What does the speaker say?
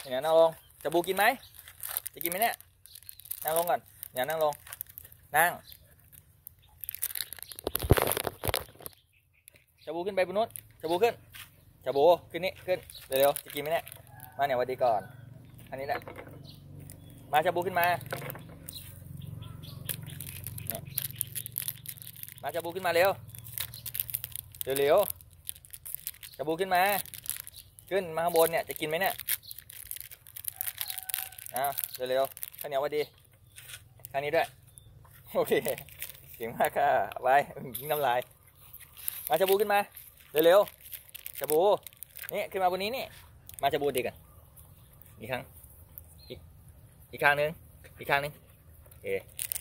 เนี่ยนั่งลงจะบูกินไหมจะกินไหมเนี่ยนั่งลงก่อนเนี่ยนั่งลงนั่งจะบูขึ้นไปบนนู้นจะบูขึ้นจะบูขึ้นนี่ขึ้นเร็วๆจะกินไหมเนี่ยมาเนี่ยวันดีก่อนอันนี้แหละมาจะบูขึ้นมาเนี่ยมาจะบูขึ้นมาเร็วเร็วจะบูขึ้นมาขึ้นมาข้างบนเนี่ยจะกินไหมเนี่ยเร็วๆข้าวเหนียววันดีข้างนี้ด้วยโอเคเก่งมากค่ะไปกินน้ำลายมาจะบูขึ้นมาเร็วๆจะบูนี่ขึ้นมาบนนี้นี่มาจะบูดีกันอีกครั้งอีกข้างนึงโอเค